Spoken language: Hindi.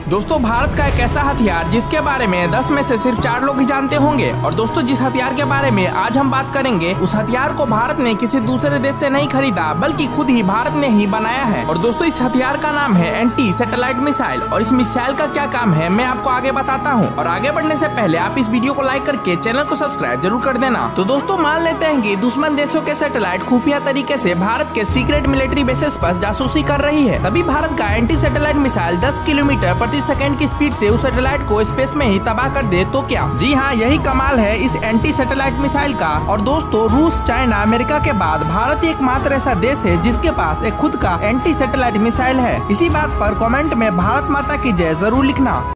दोस्तों भारत का एक ऐसा हथियार जिसके बारे में 10 में से सिर्फ 4 लोग ही जानते होंगे। और दोस्तों जिस हथियार के बारे में आज हम बात करेंगे उस हथियार को भारत ने किसी दूसरे देश से नहीं खरीदा बल्कि खुद ही भारत ने ही बनाया है। और दोस्तों इस हथियार का नाम है एंटी सैटेलाइट मिसाइल। और इस मिसाइल का क्या काम है मैं आपको आगे बताता हूँ। और आगे बढ़ने से पहले आप इस वीडियो को लाइक करके चैनल को सब्सक्राइब जरूर कर देना। तो दोस्तों मान लेते हैं कि दुश्मन देशों के सैटेलाइट खुफिया तरीके से भारत के सीक्रेट मिलिट्री बेसेस पर जासूसी कर रही है। तभी भारत का एंटी सैटेलाइट मिसाइल 10 किलोमीटर प्रति सेकंड की स्पीड से उस सैटेलाइट को स्पेस में ही तबाह कर दे तो क्या। जी हाँ, यही कमाल है इस एंटी सैटेलाइट मिसाइल का। और दोस्तों रूस, चाइना, अमेरिका के बाद भारत एकमात्र ऐसा देश है जिसके पास एक खुद का एंटी सैटेलाइट मिसाइल है। इसी बात पर कमेंट में भारत माता की जय जरूर लिखना।